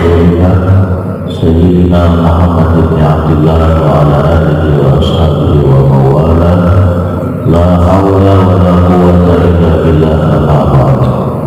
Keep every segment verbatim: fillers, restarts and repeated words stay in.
Rasulillah Sayyidina Muhammad bin Abdullah wa ala alihi wa ashabihi wa mawala la hawla wa la quwwata illa billah al-'azim.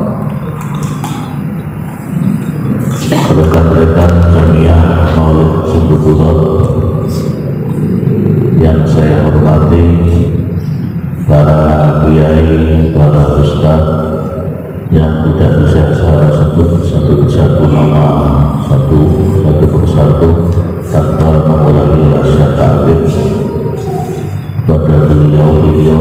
Rekan-rekan jamiah Maulid Sumbukulat yang saya hormati, para kiai, para ustaz yang tidak bisa saya sebut satu persatu nama satu satu persatu tanpa mengulangi rasa takbir pada beliau-beliau.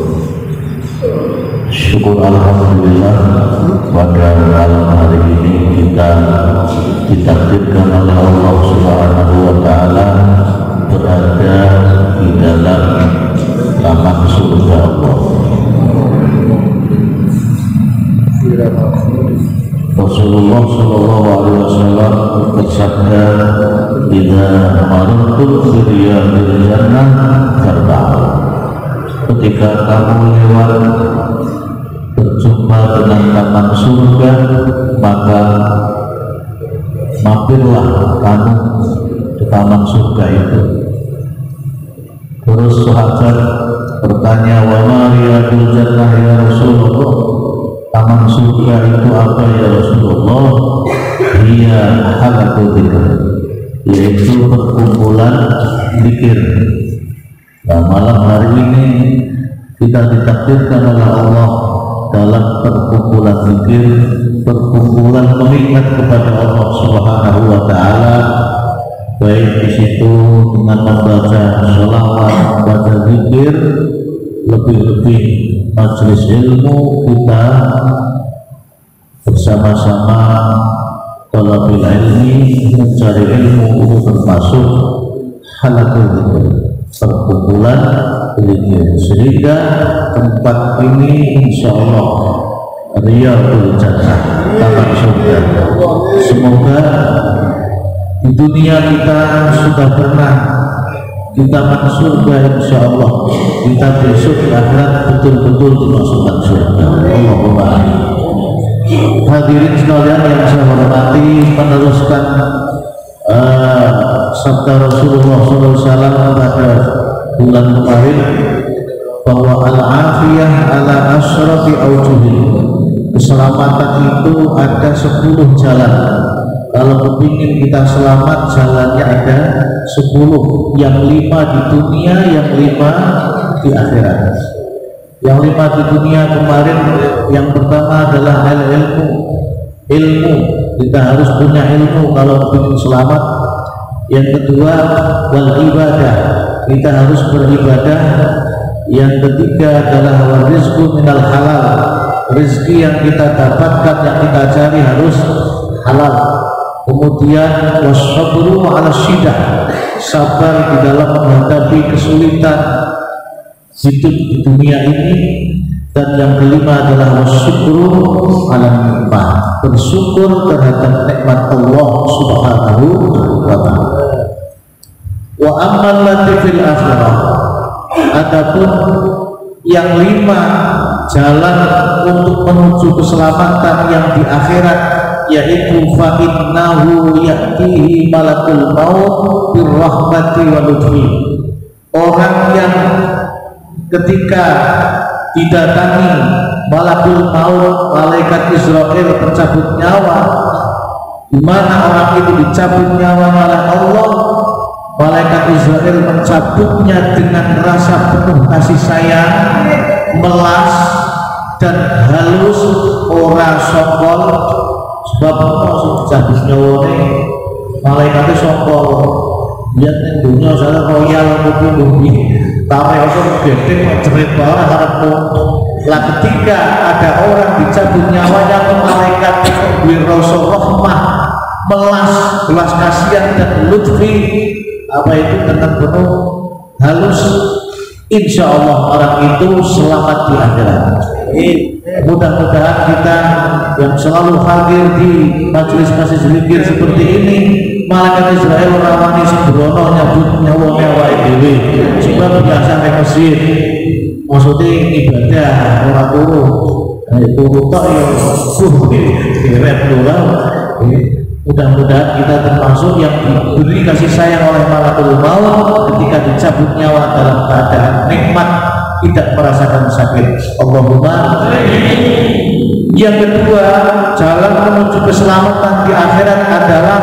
Syukur alhamdulillah pada malam hari ini kita ditakdirkan oleh Allah Subhanahu wa taala berada di dalam laman surga Allah. Rasulullah Shallallahu Alaihi Wasallam bersabda, "Jika maruntum biriyadil jannah farba'u." Ketika kamu lewat berjumpa dengan taman surga, maka mampirlah kamu ke taman surga itu. Terus sahabat bertanya, "Wa ma riyadul jannah ya Rasulullah?" Taman surga itu apa ya Rasulullah? Dia halaqul dzikr, yaitu perkumpulan zikir. Nah, malam hari ini kita ditakdirkan oleh Allah dalam perkumpulan zikir, perkumpulan mengingat kepada Allah Subhanahu wa taala, baik di situ dengan membaca sholawat, membaca zikir, lebih-lebih majelis ilmu kita bersama-sama talabil ilmi, mencari ilmu itu termasuk halaqul dzikr, perkumpulan zikir, sehingga tempat ini insya Allah riyadul jannah, taman surga. Semoga di dunia kita sudah pernah kita masuk surga, insya Allah kita besok di akhirat betul-betul dimasukkan surga. Allahumma amin. Hadirin sekalian yang saya hormati, meneruskan uh, sabda Rasulullah shallallahu alaihi wasallam pada bulan kemarin bahwa al-afiyah ala asrafi awjuhin, keselamatan itu ada sepuluh jalan. Kalau kepingin kita selamat, jalannya ada sepuluh. Yang lima di dunia, yang lima di akhirat. Yang lima di dunia kemarin, yang pertama adalah ilmu. Ilmu, kita harus punya ilmu kalau kepingin selamat. Yang kedua, wal ibadah, kita harus beribadah. Yang ketiga adalah wal rizqu minal halal, rezeki yang kita dapatkan, yang kita cari harus halal. Kemudian wasabru ala syidah, sabar di dalam menghadapi kesulitan hidup di dunia ini. Dan yang kelima adalah wasyukru ala nikmat, bersyukur terhadap nikmat Allah Subhanahu wa taala. Wa ammal lati fil akhirah, adapun yang lima jalan untuk menuju keselamatan yang di akhirat, yaitu fa innahu ya'tihi malakul maut birrahmati wa lutfi. Orang yang ketika didatangi malakul maut, malaikat Israel pencabut nyawa, di mana orang itu dicabut nyawa oleh Allah, malaikat Israel mencabutnya dengan rasa penuh kasih sayang, melas dan halus, ora sokol. Sebab kalau cabut nyawane malaikatnya sokol, lihat nih dunia saya royal mungkin tapi aku gede mencerit banget harapmu. Lah ketika ada orang dicabut nyawanya ke malaikat wirrasa rahmah, melas, belas kasihan dan lutfi, apa itu dengan penuh halus, insya Allah orang itu selamat di akhirat. Mudah-mudahan kita yang selalu hadir di majelis-majelis zikir seperti ini, malaikat Israel rawani sembrono nyabut nyawa-nyawa dhewe. Sebab biasa nek masjid maksudnya ibadah orang turu, turu tok ya suh direp doang. Mudah-mudahan kita termasuk yang diberi kasih sayang oleh malakul maut ketika dicabut nyawa dalam keadaan nikmat, tidak merasakan sakit. Allahumma amin. Yang kedua, jalan menuju keselamatan di akhirat adalah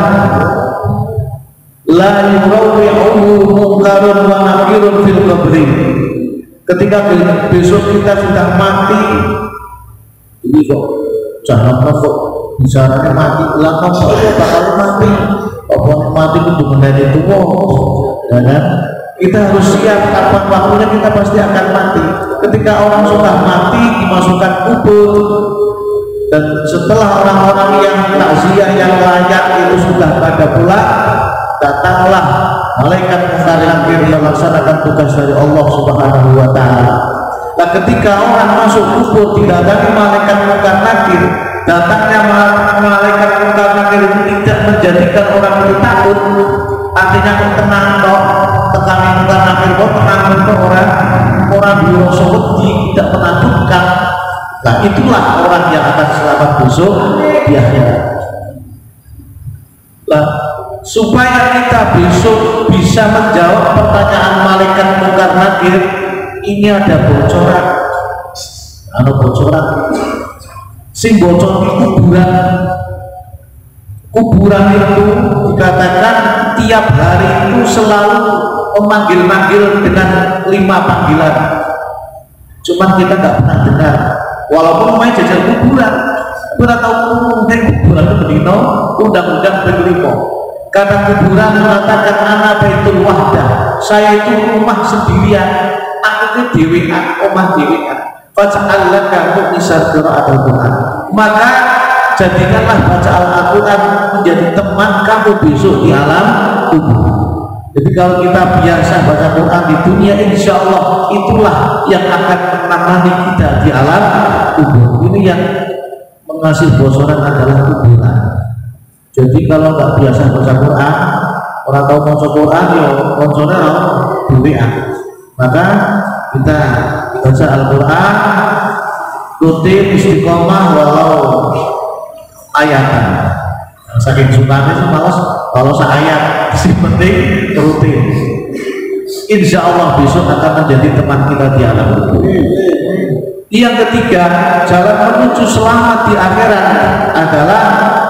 la yurawwi'uhu munkarun wa nakirun fil qabri. Ketika besok kita sudah mati, ini kok jangan kok bicaranya mati, lama saya bakal mati, apa mati itu menjadi tua, dan kita harus siap kapan waktunya kita pasti akan mati. Ketika orang sudah mati dimasukkan kubur, dan setelah orang-orang yang takziah yang layak itu sudah pada pulang, datanglah malaikat munkar nakir melaksanakan tugas dari Allah Subhanahu wa taala. Nah, ketika orang masuk kubur tidak ada malaikat munkar nakir, datangnya malaikat munkar nakir itu tidak menjadikan orang itu takut. Artinya tenang kok, tekanan munkar nakir kok tenang kok, orang orang biasa tidak menakutkan. Nah, itulah orang yang akan selamat besok di akhirat. Nah, supaya kita besok bisa menjawab pertanyaan malaikat munkar nakir, ini ada bocoran, ada bocoran. Sing bocor di kuburan, kuburan itu dikatakan tiap hari itu selalu memanggil-manggil dengan lima panggilan. Cuman kita nggak pernah dengar, walaupun main jajal kuburan, kita tahu mungkin kuburan itu berdino undang-undang berlimo. Karena kuburan mengatakan anak baitul wahdah, saya itu rumah sendirian, aku itu dewean, omah dewean. Faj'al laka mu'nisar qira'atul Qur'an, maka jadikanlah baca Al-Quran menjadi teman kamu besok di alam kubur. Jadi kalau kita biasa baca Quran di dunia, insya Allah itulah yang akan menemani kita di alam kubur. Ini yang mengasih bocoran adalah kuburan. Jadi kalau nggak biasa baca Quran, orang tahu baca Quran ya bocornya duwean. Maka kita baca Al-Quran rutin istiqomah walau ayatan. Saking sukanya sih malas kalau seayat, sih penting rutin. Insya Allah besok akan menjadi teman kita di alam kubur. Yang ketiga, jalan menuju selamat di akhirat adalah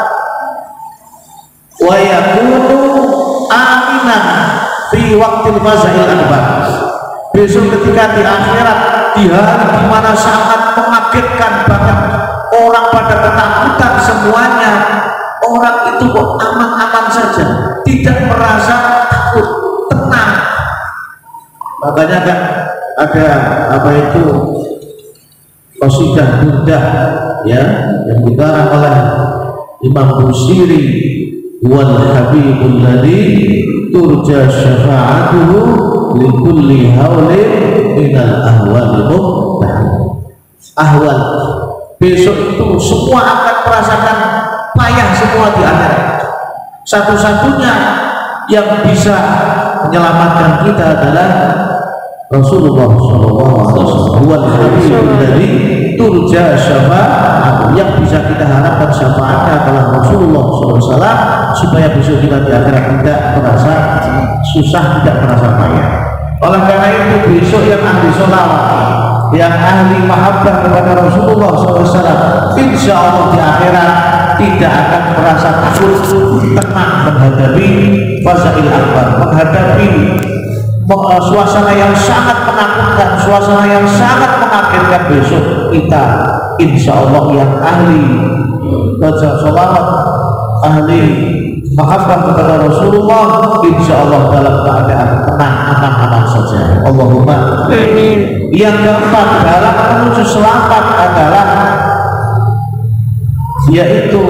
wa yakunu aminan fi waqtil fazail akbar. Besok ketika di akhirat, di hari di mana sangat mengagetkan banget, orang pada ketakutan semuanya, orang itu kok aman-aman saja, tidak merasa takut, tenang. Makanya kan ada apa itu qasidah burdah ya yang dikarang oleh Imam Busiri, wal habibul ladzi turja syafa'atuhu likulli haulin minal ahwal ahwal. Besok itu semua akan merasakan payah semua di akhirat. Satu-satunya yang bisa menyelamatkan kita adalah Rasulullah shallallahu alaihi wasallam. Wal habibul ladzi turja syafa'atuhu, yang bisa kita harapkan syafaatnya adalah Rasulullah shallallahu alaihi wasallam, supaya besok kita di akhirat tidak merasa susah, tidak merasa payah. Oleh karena itu besok yang ahli sholawat, yang ahli mahabbah kepada Rasulullah shallallahu alaihi wasallam, insya Allah di akhirat tidak akan merasa takut, tenang menghadapi fazail akbar, menghadapi suasana yang sangat menakutkan, suasana yang sangat mengagetkan. Besok kita insya Allah yang ahli baca sholawat, ahli mahabbah kepada Rasulullah, insya Allah dalam keadaan tenang, aman-aman saja. Allahumma amin. Yang keempat, dalam menuju selamat adalah yaitu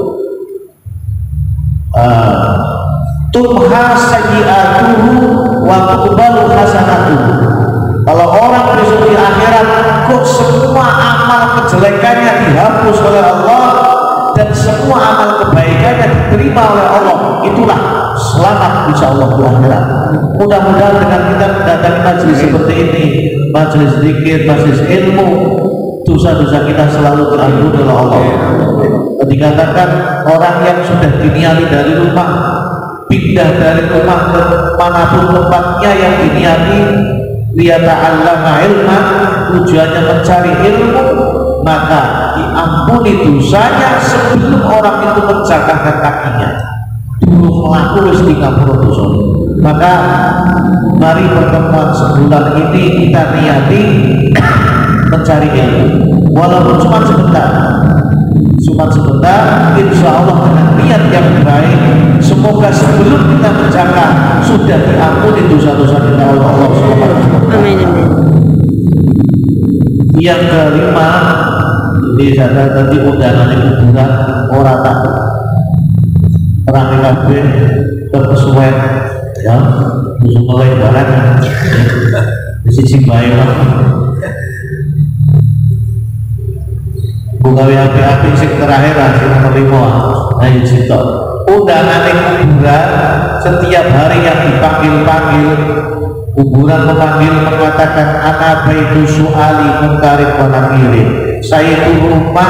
uh, tumha sayyi'atuhu wa tuqbalu hasanatuhu. Kalau orang besok di akhirat kok semua amal kejelekannya dihapus oleh Allah dan semua amal kebaikannya diterima oleh Allah, itulah selamat insya Allah di akhirat. Mudah-mudahan dengan kita mendatangi majelis seperti ini, majelis zikir, majelis ilmu, dosa-dosa kita selalu terampuni oleh Allah. Dikatakan orang yang sudah diniati dari rumah, pindah dari rumah ke manapun tempatnya yang diniati, liyata'allama ilman, tujuannya mencari ilmu, maka diampuni dosanya sebelum orang itu menjangkahkan kakinya. Dulu melaku wis ngapura dosa. Maka mari pertemuan sebulan ini kita niati mencari ilmu, walaupun cuma sebentar. Cuma sebentar, insya Allah dengan niat yang baik, semoga sebelum kita menjaga sudah diampuni dosa-dosa kita oleh Allah Subhanahu wa Ta'ala. Yang kelima, ini saya tadi undangan kuburan orang tak terang kabeh kesesuaian ya, mulai barang di sisi baik lah. Buka api-api sing terakhir sing nomor lima. Nah itu situ. Undangan kuburan setiap hari yang dipanggil-panggil, kuburan memanggil mengatakan ana baitu su'ali mungkarin wa nakirin. Saya itu rumah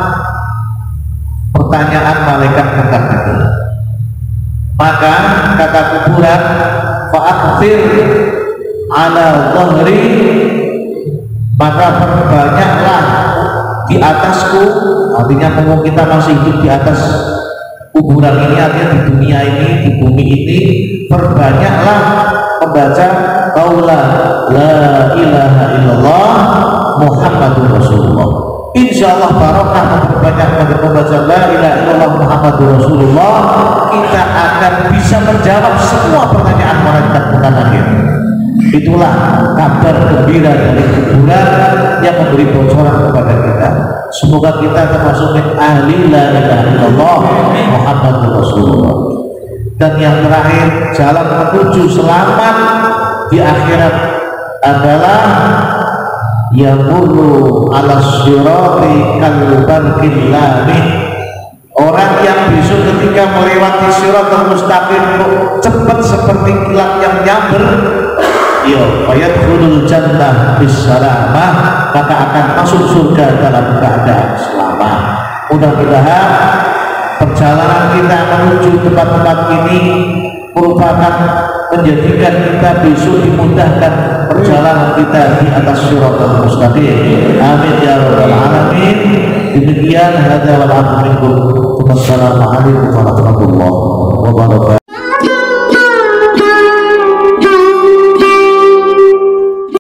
pertanyaan malaikat munkar nakir. Maka kata kuburan fa'akfir ala dhahri, maka perbanyaklah di atasku, artinya kalau kita masih hidup di atas kuburan ini, artinya di dunia ini, di bumi ini, perbanyaklah membaca qaula la ilaha illallah Muhammadur Rasulullah. Insya Allah barokah memperbanyak membaca la ilaha illallah Muhammadur Rasulullah, kita akan bisa menjawab semua pertanyaan malaikat munkar nakir. Itulah kabar gembira dari kuburan yang memberi bocoran kepada kita. Semoga kita termasuk min ahli la ilaha illallah Muhammadur Rasulullah. Dan yang terakhir, jalan menuju selamat di akhirat adalah yamurru ala sirati kalbarqil lamih. Orang yang besok ketika melewati siratal mustaqim cepat seperti kilat yang nyamber, yo fayadkhulul jannah bisalamah, maka akan masuk surga dalam keadaan selamat. Mudah-mudahan perjalanan kita menuju tempat-tempat ini merupakan menjadikan kita besok dimudahkan perjalanan kita di atas siratal mustaqim. Amin ya rabbal alamin. Demikian hadza wal amru minkum. Wassalamualaikum warahmatullahi wabarakatuh.